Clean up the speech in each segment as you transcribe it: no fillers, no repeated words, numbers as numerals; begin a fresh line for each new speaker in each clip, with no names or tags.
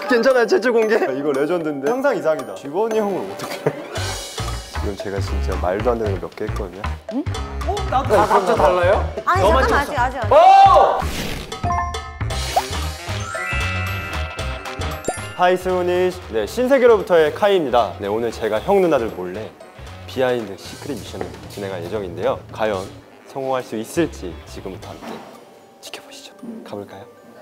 괜찮아요, 최초 공개? 이거 레전드인데? 항상 이상이다. 지원이 형을 어떻게 지금 제가 진짜 말도 안 되는 거 몇 개 했거든요.
응? 나도 다 각자 달라요?
아니 잠깐만 아직.
오!
하이 스운이 네, 신세계로부터의 카이입니다. 네, 오늘 제가 형 누나들 몰래 비하인드 시크릿 미션을 진행할 예정인데요. 과연 성공할 수 있을지 지금부터 함께 지켜보시죠. 가볼까요?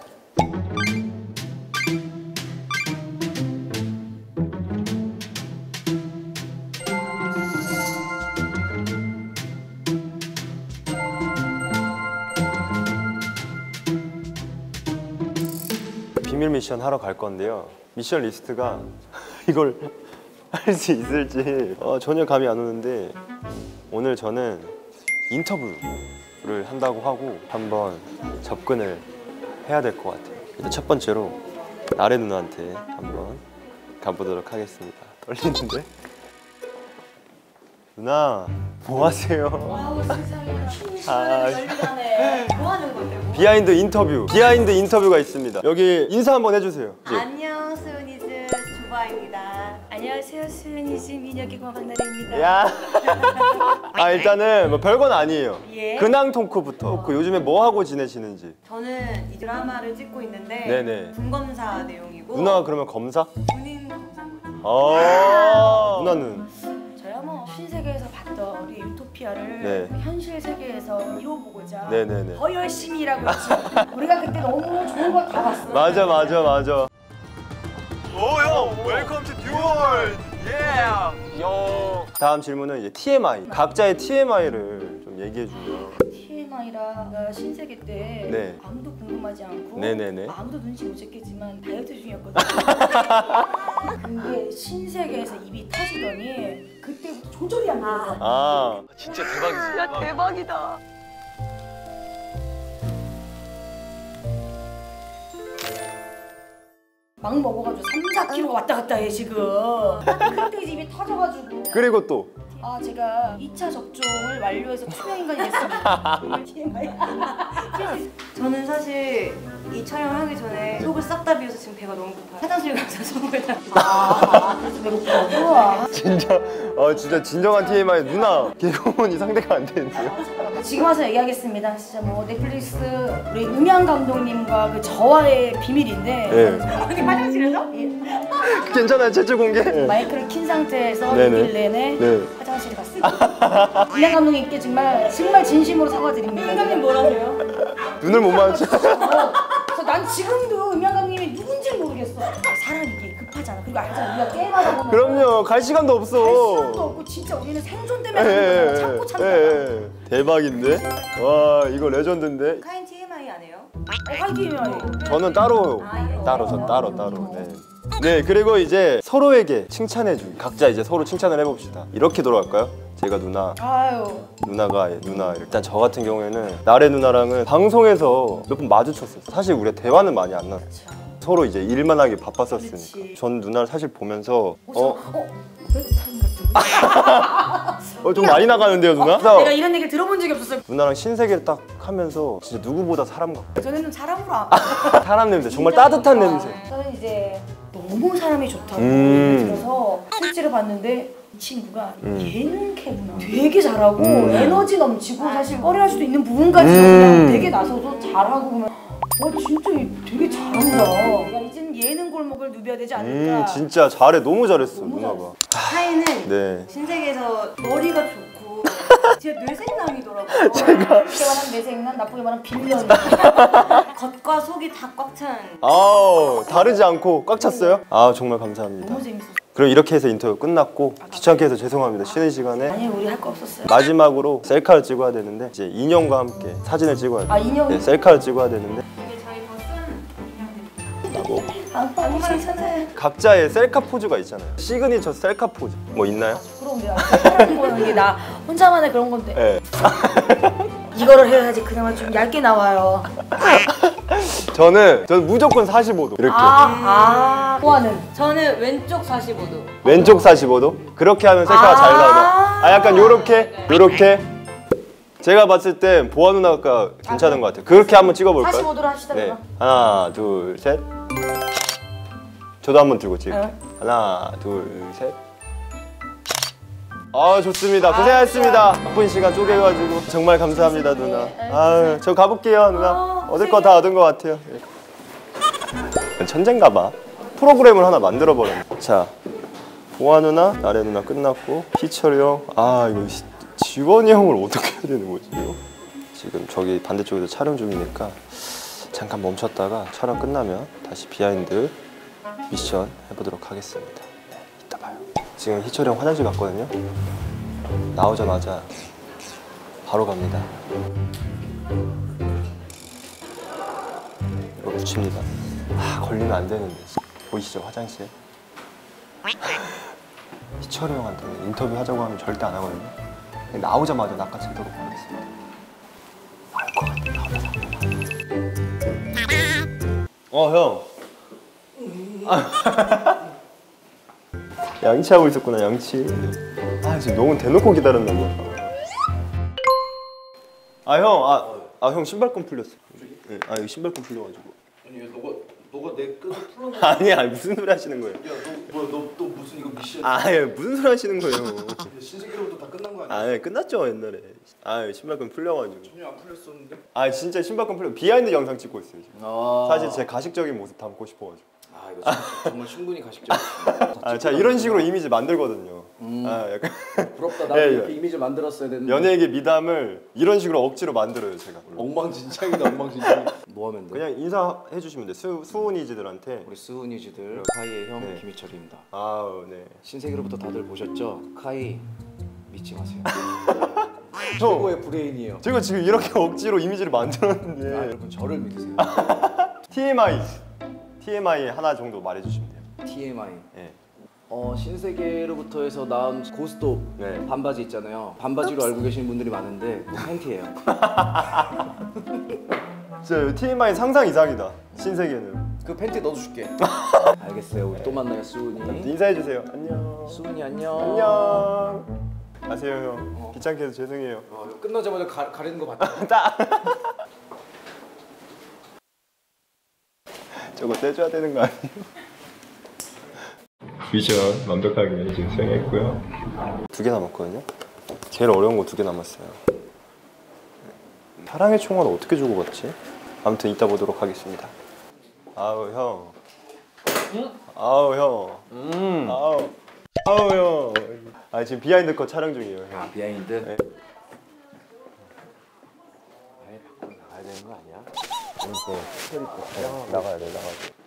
비밀 미션 하러 갈 건데요. 미션 리스트가 이걸 할 수 있을지 전혀 감이 안 오는데 오늘 저는 인터뷰를 한다고 하고 한번 접근을 해야 될 것 같아요. 일단 첫 번째로 나래 누나한테 한번 가보도록 하겠습니다. 떨리는데? 누나 뭐 하세요?
와우 세상에 힘이 열리네. 뭐 하는 건데? 뭐?
비하인드 인터뷰가 있습니다. 여기 인사 한번 해주세요.
안녕 스운이즈 조바입니다. 안녕하세요 스운이즈 민혁이 고막나래입니다.
야. 일단은 뭐 별건 아니에요.
예?
근황 토크부터. 요즘에 뭐 하고 지내시는지.
저는 이 드라마를 찍고 있는데
네네.
군검사 내용이고.
누나가 그러면 검사?
군인 검사입니다.
누나는?
저야 뭐 신세계에서 봤던 우리 유토피아를
네.
현실 세계에서 이뤄보고자
네네네.
더 열심히 일하고 있지. 우리가 그때 너무 좋은 걸 다 봤어.
맞아. 오 형, 웰컴 투 듀얼. 예. 요. 다음 질문은 이제 TMI. 각자의 TMI를 좀 얘기해 주세요.
TMI라 신세계 때
네.
아무도 궁금하지 않고
네네네.
아무도 눈치 못 챘겠지만 다이어트 중이었거든요. 근데 신세계에서 입이 터지더니 그때부터 조절이 안 돼요.
진짜 대박이지.
야 대박이다. 막 먹어가지고 3-4kg 왔다 갔다 해 지금. 그때 입이 터져가지고.
그리고 또
제가 2차 접종을 완료해서 투명인간이 됐습니다. 저는 사실 이 촬영하기 전에 속을 싹 다 비워서 지금 배가 너무 고파요. 화장실 가서 속을 다. 그래서 배고프구나.
진짜 진정한 TMI. 누나 개그우먼이 상대가 안 되는데요.
지금 와서 얘기하겠습니다. 진짜 뭐 넷플릭스 우리 음향 감독님과 그 저와의 비밀인데.
네.
어디 화장실에서?
괜찮아요, 최초 공개.
마이크를 킨 상태에서
네네.
6일 내내
네.
화장실에 갔습니다. 음향 감독님께 정말 진심으로 사과드립니다. 음향 감독님 뭐라세요?
눈을 못 마주쳐.
그래서 난 지금도 음향 감독님이 누군지 모르겠어. 사람이 이게 급하잖아. 그리고 알잖아, 우리가 게임하다 보면
그럼요, 갈 시간도 없어.
갈 시간도 없고 진짜 우리는 생존 때문에 하는 거잖아. 참고 참고.
대박인데? 와, 이거 레전드인데?
카인 TMI 안 해요? 카인 TMI.
저는 따로.
예.
따로. 네. 네, 그리고 이제 서로에게 칭찬해주기. 각자 이제 서로 칭찬을 해봅시다. 이렇게 돌아갈까요? 제가 누나, 누나가 누나. 일단 저 같은 경우에는 나래 누나랑은 방송에서 몇 번 마주쳤었어요. 사실 우리가 대화는 많이 안 나눴어요. 서로 이제 일만 하기 바빴었으니까.
그렇지.
전 누나를 사실 보면서
타임
좀 많이 나가는데요, 누나?
내가 이런 얘기를 들어본 적이 없었어.
누나랑 신세계를 딱 하면서 진짜 누구보다 사람 같고.
저는 사람으로
사람 냄새, 정말 따뜻한 냄새.
저는 이제 너무 사람이 좋다고 들어서 실제로 봤는데 이 친구가 예능캐구나. 되게 잘하고 에너지 넘치고 사실 꺼려할 수도 있는 부분까지 그냥 되게 나서서 잘하고 보면 진짜 되게 잘한다. 야, 이제는 예능 골목을 누벼야 되지 않을까.
진짜 잘해. 너무 잘했어, 누나가.
카이는
네.
신세계에서 머리가 좋고 진짜 뇌생남이더라고요.
제가
좋게 말하면 뇌생남, 나쁘게 말하면 빌런. 겉과 속이 다 꽉 찬.
다르지 않고 꽉 찼어요? 정말 감사합니다.
너무 재밌었어.
그럼 이렇게 해서 인터뷰 끝났고 귀찮게 해서 죄송합니다. 쉬는 시간에
아니 우리 할 거 없었어요.
마지막으로 셀카를 찍어야 되는데 이제 인형과 함께 사진을 찍어야 돼요.
인형?
네, 셀카를 찍어야 되는데
이게 저희 버스는 인형들입니다.
나고
정말 괜찮아요.
각자의 셀카 포즈가 있잖아요. 시그니처 셀카 포즈 뭐 있나요?
그럼 내가 사람 보는 게 나 혼자만의 그런 건데.
네.
이거를 해야지 그나마 좀 얇게 나와요.
저는 무조건 45도 이렇게.
호아는? 저는 왼쪽 45도.
왼쪽 45도? 그렇게 하면 셀카가 잘 나오죠. 약간 요렇게. 제가 봤을 땐 보아 누나가 괜찮은 것 같아요. 그렇게 한번 찍어볼까요?
45도로 합시다.
네. 하나, 둘, 셋. 저도 한번 들고 찍을게요. 하나, 둘, 셋. 아 좋습니다. 고생하셨습니다. 바쁜 시간 쪼개가지고 정말 감사합니다 누나. 아, 저 가볼게요 누나. 얻을 거 다 얻은 것 같아요. 천재인가봐. 프로그램을 하나 만들어 버렸네. 자, 보아 누나, 나래 누나 끝났고 hee-chul 형. 아 이거 지원이 형을 어떻게 해야 되는 거지? 지금 저기 반대쪽에서 촬영 중이니까 잠깐 멈췄다가 촬영 끝나면 다시 비하인드 미션 해보도록 하겠습니다. 네, 이따 봐요. 지금 hee-chul 형 화장실 갔거든요. 나오자마자 바로 갑니다. 이거 붙입니다. 아, 걸리면 안 되는데. 보이시죠 화장실? hee-chul 형한테는 인터뷰 하자고 하면 절대 안 하거든요. 나오자마자 낚아채도록 하겠습니다. 나올 것 같아. 형. 양치하고 있었구나. 양치. 아 지금 너무 대놓고 기다렸나 봐. 형 신발끈 풀렸어. 네, 이거 신발끈 풀려가지고.
아니 너가 내 끈을 풀어놓은
아니 무슨 소리 하시는 거예요?
너 무슨 이거 미션
무슨 소리 하시는 거예요?
신세계로부터 다 끝난 거 아니야?
네, 끝났죠 옛날에. 신발끈 풀려가지고.
전혀 안 풀렸었는데?
진짜 신발끈 풀려. 비하인드 영상 찍고 있어요 지금. 사실 제 가식적인 모습 담고 싶어가지고.
이거 정말 충분히 가식적이야.
자 이런 식으로 이미지 만들거든요. 약간
부럽다. 나도 이렇게 이미지 만들었어야 되는데.
연예계 미담을 이런 식으로 억지로 만들어요 제가.
엉망진창이다 엉망진창. 뭐 하면 돼?
그냥 인사해 주시면 돼. 수훈이즈들한테.
우리 스우니즈들 카이의 형
네.
김희철입니다.
네.
신세계로부터 다들 보셨죠? 카이 믿지 마세요. 최고의 브레인이에요.
제가 지금 이렇게 억지로 이미지를 만들었는데.
여러분 저를 믿으세요.
TMI 하나 정도 말해주시면 돼요.
TMI.
네.
신세계로부터 해서 나온 고스톱
네.
반바지 있잖아요. 반바지로 알고 계시는 분들이 많은데 팬티예요.
진짜 TMI 상상 이상이다. 신세계는.
그 팬티 너도 줄게. 알겠어요. 우리 또 만나요, 수은이.
인사해 주세요. 안녕.
수은이 안녕.
안녕. 가세요 형. 귀찮게 해서 죄송해요.
끝나자마자 가리는 거 봤다.
저거 떼줘야 되는 거 아니에요? 미션 완벽하게 지금 수행했고요. 2개 남았거든요. 제일 어려운 거 2개 남았어요. 사랑의 총알을 어떻게 주고 갔지? 아무튼 이따 보도록 하겠습니다. 아우 형. 아우 형. 아우 형. 지금 비하인드 거 촬영 중이에요. 형.
비하인드?
네.
아예 밖으로 나가야 되는 거 아니야?
나가야 돼.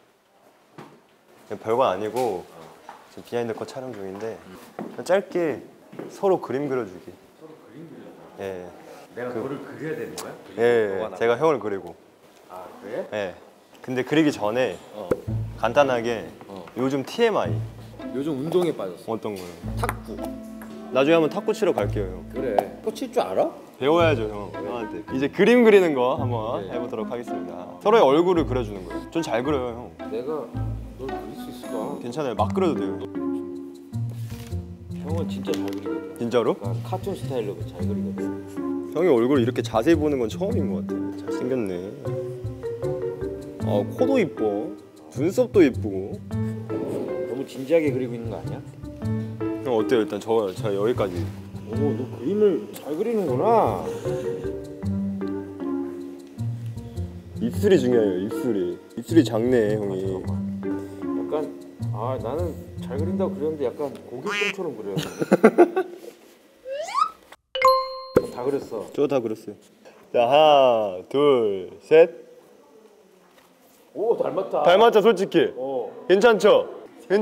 별거 아니고 지금 비하인드 거 촬영 중인데 짧게 서로 그림 그려주기.
서로 그림 그려줘?
예.
내가 너를 그려야 되는 거야?
예. 제가 형을 그리고.
그래?
예. 근데 그리기 전에 간단하게 요즘 TMI
요즘 운동에 빠졌어.
어떤 거요?
탁구.
나중에 한번 탁구 치러 갈게요 형.
그래. 탁구 칠 줄 알아?
배워야죠 형. 형한테. 이제 그림 그리는 거 한번 해보도록 하겠습니다. 서로의 얼굴을 그려주는 거예요. 전 잘 그려요 형.
내가 널 그릴 수 있을까?
괜찮아요. 막 그려도 돼요.
형은 진짜 잘 그리거든.
진짜로?
약간 카툰 스타일로 잘 그리거든.
형이 얼굴 이렇게 자세히 보는 건 처음인 것 같아. 잘생겼네. 코도 이뻐. 눈썹도 이쁘고.
너무 진지하게 그리고 있는 거 아니야?
형 어때요? 일단 저 여기까지.
오, 너 그림을 잘 그리는구나.
입술이 중요해요. 입술이 작네 형이.
약간 나는 잘 그린다고 그렸는데 약간 고길동처럼 그렸는데. 다 그렸어.
저 다 그렸어요. 자 하나 둘 셋.
오, 닮았다.
닮았죠 솔직히. 괜찮죠?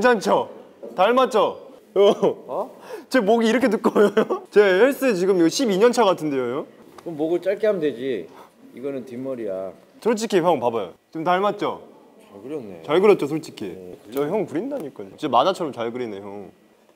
닮았죠? 제 목이 이렇게 두꺼워요? 제 헬스 지금 이거 12년 차 같은데요?
그럼 목을 짧게 하면 되지. 이거는 뒷머리야.
솔직히 형 봐봐요. 좀 닮았죠?
잘 그렸네.
잘 그렸죠 솔직히. 저 형 그린다니까요. 진짜 만화처럼 잘 그리네 형.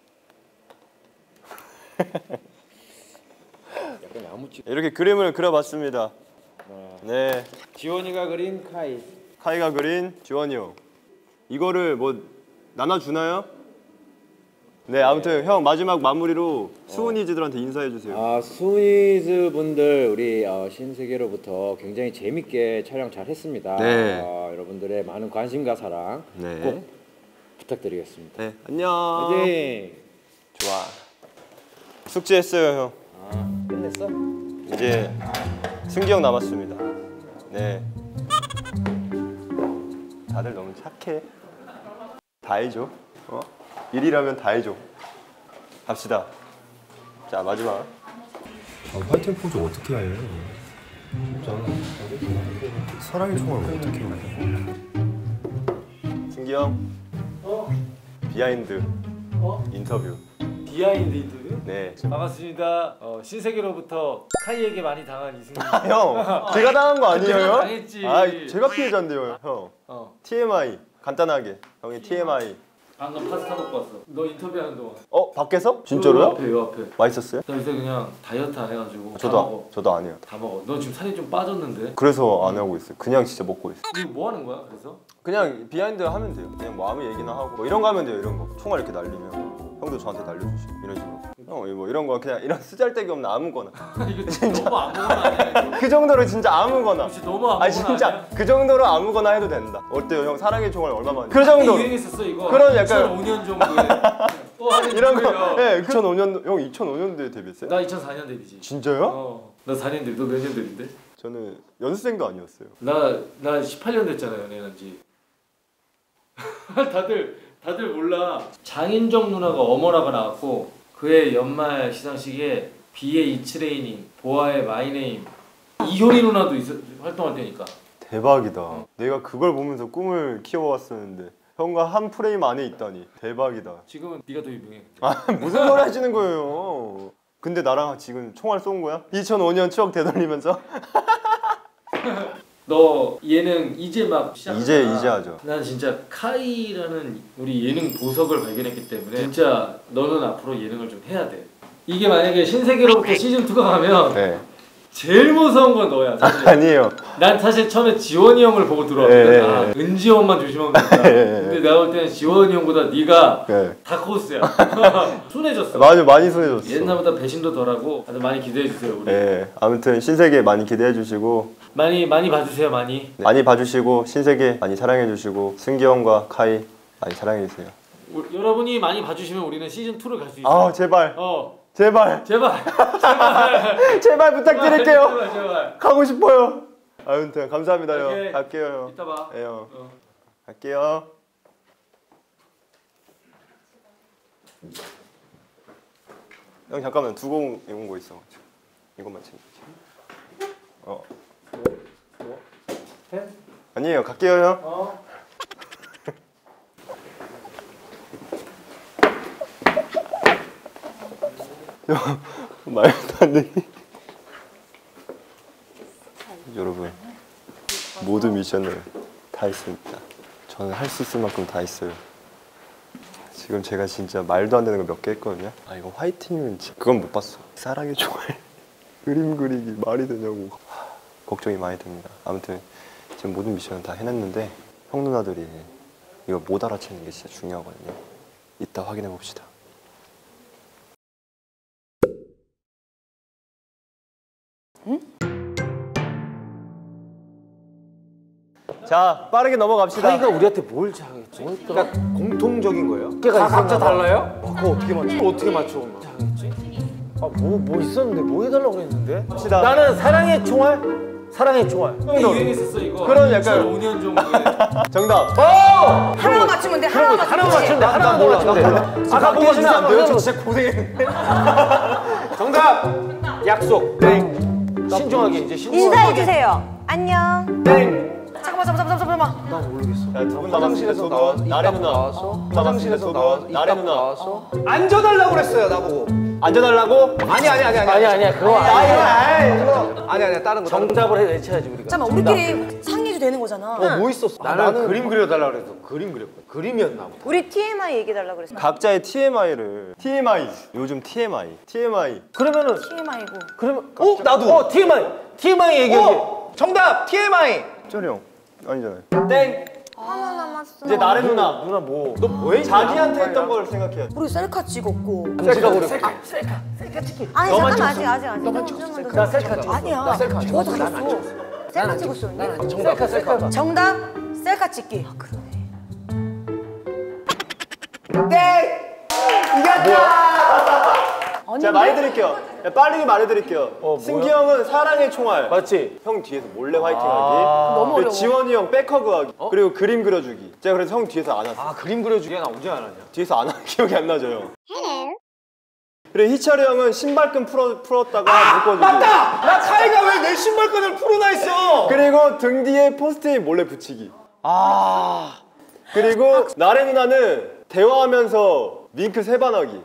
약간 야무치.
이렇게 그림을 그려봤습니다. 네.
지원이가 그린 카이.
카이가 그린 지원이 형. 이거를 뭐 나눠주나요? 네, 아무튼 형 마지막 마무리로 수은이즈들한테 인사해 주세요.
스위즈 분들 우리 신세계로부터 굉장히 재밌게 촬영 잘 했습니다.
네.
여러분들의 많은 관심과 사랑
네.
꼭 부탁드리겠습니다.
네, 안녕.
네.
좋아. 숙제했어요, 형.
끝냈어?
이제 승기 형 남았습니다. 네. 다들 너무 착해. 다 해줘. 일이라면 다 해줘. 갑시다. 자, 마지막.
화이팅 포즈 어떻게 해요? 사랑의 총알 어떻게 해요?
승기 형. 비하인드 인터뷰.
비하인드 인터뷰?
네.
반갑습니다. 신세계로부터 카이에게 많이 당한 이승기.
형, 제가 당한 거 아니에요?
내가
형?
당했지.
아, 제가 피해자인데요, 형. TMI 간단하게. 형이 TMI.
방금 파스타 먹고 왔어. 너 인터뷰하는 동안.
밖에서? 진짜로요?
요 앞에.
맛있었어요?
나 요새 그냥 다이어트 안 해가지고. 다 먹어.
저도 아니에요.
다 먹어. 너 지금 살이 좀 빠졌는데?
그래서 안 하고 있어요. 그냥 진짜 먹고 있어요.
이거 뭐 하는 거야? 그래서?
그냥 비하인드 하면 돼요. 그냥 뭐 아무 얘기나 하고 뭐 이런 거 하면 돼요. 이런 거 총알 이렇게 날리면 형도 저한테 날려주시고 이런 식으로. 형 뭐 이런 거 그냥 이런 쓰잘데기 없는 아무거나.
이거 진짜 너무 아무거나 아니야? 이거?
그 정도로 진짜 아무거나.
진짜 너무 아무거나
진짜
아니야?
그 정도로 아무거나 해도 된다. 어때요, 형? 사랑의 총알 얼마만? 그 정도.
유행했었어 이거.
그런 약간
2005년 정도에. 또 하는
이런 거.
거예요.
네, 2005년 형 2005년도에 데뷔했어요?
나 2004년 데뷔지.
진짜요?
나 4년 데뷔. 너 몇 년 데뷔인데?
저는 연습생도 아니었어요.
나 18년 됐잖아 연애한 지. 다들 몰라. 장인정 누나가 어머나가 나왔고 그의 연말 시상식에 비의 이츠레이닝, 보아의 마이네임, 이효리 누나도 활동할 때니까.
대박이다. 내가 그걸 보면서 꿈을 키워왔었는데 형과 한 프레임 안에 있다니 대박이다.
지금은 네가 더 유명해.
무슨 소리 하시는 거예요? 근데 나랑 지금 총알 쏜 거야? 2005년 추억 되돌리면서?
너 예능 이제 막 시작하잖아.
이제 하죠.
난 진짜 카이라는 우리 예능 보석을 발견했기 때문에 진짜 너는 앞으로 예능을 좀 해야 돼. 이게 만약에 신세계로부터 시즌 2가 가면
네.
제일 무서운 건 너야. 사실.
아니에요.
난 사실 처음에 지원이 형을 보고 들어왔거든. 은지원만 조심하면 된다. 근데 내가 볼 때는 지원이 형보다 네가 다크호스야. 순해졌어.
맞아, 많이 순해졌어.
옛날보다 배신도 덜하고 아주 많이 기대해 주세요 우리.
네, 아무튼 신세계 많이 기대해 주시고
많이 봐주세요 많이.
많이 봐주시고 신세계 많이 사랑해 주시고 승기 형과 카이 많이 사랑해 주세요.
여러분이 많이 봐주시면 우리는 시즌 2를 갈 수 있어.
제발. 제발.
제발.
제발 부탁드릴게요.
제발.
가고 싶어요. 아무튼 감사합니다 형.
오케이.
갈게요 형.
이따 봐.
네, 형. 갈게요. 형 잠깐만 두고 입은 거 있어. 이것만 챙겨.
해?
아니에요. 갈게요 형. 말도 안 돼. 여러분 모든 미션을 다 했습니다. 저는 할 수 있을 만큼 다 했어요. 지금 제가 진짜 말도 안 되는 거 몇 개 했거든요. 이거 화이팅이면 그건 못 봤어. 사랑의 총알 그림 그리기 말이 되냐고 걱정이 많이 됩니다. 아무튼 지금 모든 미션은 다 해냈는데 형 누나들이 이거 못 알아채는 게 진짜 중요하거든요. 이따 확인해 봅시다. 응? 자, 빠르게 넘어갑시다.
카이가 우리한테 뭘 잘하겠지?
그러니까 공통적인 거예요?
각자 달라요?
그거 어떻게 맞춰? 어떻게 맞춰?
뭐 있었는데 뭐 해달라고 그랬는데?
갑시다.
나는 사랑의 총알? 사랑의 총알.
유행했었어 이거.
그런 약간
2005년 정도에.
정답.
하나만 맞추면 돼. 하나만 맞추면 돼.
하나만 맞추면 돼.
아까 뭐가 주면 안 돼요? 저 진짜 고생했는데.
정답! 약속. 신중하게 이제 신중하게.
인사해주세요. 안녕.
잠깐만.
나 모르겠어.
자, 두 분 남았습니다. 나래 누나.
화장실에서 나와서
나래 누나.
앉아달라고 그랬어요 나보고.
앉아달라고?
아니야 그거
아니야 다른 거.
정답을 외쳐야지 우리가.
잠깐만 우리끼리 상의해도 되는 거잖아.
뭐 있었어? 나는 그림 그려달라 그래서 그림 그렸거든. 그림이었나 보다.
우리 TMI 얘기해달라 그랬어.
각자의 TMI를 요즘 TMI
그러면은
TMI고.
그러면
나도.
TMI 얘기해.
정답 TMI.
쩌리 형 아니잖아요.
땡.
하나 남았어.
이제 나래 누나.
누나 뭐?
너 뭐해?
자기한테 했던 걸 생각해야 돼.
우리 셀카 찍었고.
셀카 그려.
아니 잠깐만 아직.
너만 찍었어. 나 셀카 찍었어.
아니야.
나 셀카 찍었어.
저도 찍었어.
셀카 찍었었는데.
셀카.
정답 셀카 찍기. 아 그러네.
제가 말해드릴게요. 빠르게 말해드릴게요. 승기 형은 사랑의 총알.
맞지?
형 뒤에서 몰래 화이팅하기.
너무
그리고
어려워.
지원이 형 백허그하기. 그리고 그림 그려주기. 제가 그래서 형 뒤에서 안 왔어.
아 그림 그려주기야 나 언제 안 하냐?
뒤에서 안 한 기억이 안 나죠 형. 그리고 희철이 형은 신발끈 풀었다가 묶어주기.
맞다! 나 카이가 왜 내 신발끈을 풀어놔 있어?
그리고 등 뒤에 포스트잇 몰래 붙이기. 그리고 나래 누나는 대화하면서 윙크 3번 하기.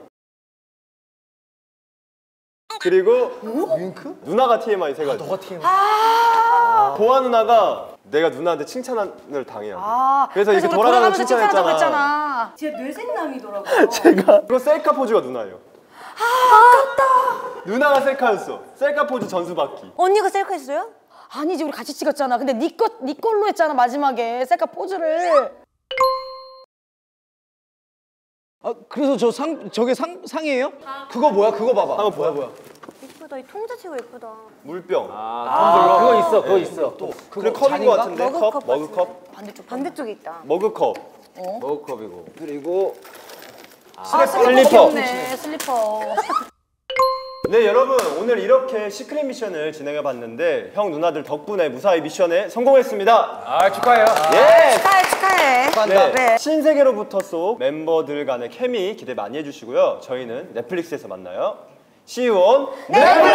그리고
윙크?
누나가 TMI 3가지.
너가 TMI.
보아 누나가 내가 누나한테 칭찬을 당해요. 그래서 이렇게
우리
돌아가면서
칭찬한다고
칭찬했잖아.
했잖아.
제 뇌생남이더라고요.
제가 그리고 셀카 포즈가 누나예요. 아깝다. 누나가 셀카였어. 셀카 포즈 전수 받기.
언니가 셀카 했어요?
아니지 우리 같이 찍었잖아. 근데 네 걸로 했잖아 마지막에 셀카 포즈를.
아 그래서 저게 상이에요?
그거 뭐야? 그거 봐봐.
한번 보여. 뭐야?
예쁘다. 이 통 자체가 예쁘다.
물병.
그거 있어, 그거 있어.
또
그리고 컵인 것 같은데.
머그컵
머그컵.
반대쪽에 있다.
머그컵.
머그컵이고.
그리고
슬리퍼. 슬리퍼.
네 여러분 오늘 이렇게 시크릿 미션을 진행해봤는데 형 누나들 덕분에 무사히 미션에 성공했습니다.
아 축하해요.
예.
축하해.
네. 신세계로부터 속 멤버들 간의 케미 기대 많이 해주시고요. 저희는 넷플릭스에서 만나요. See you on 넷플릭스.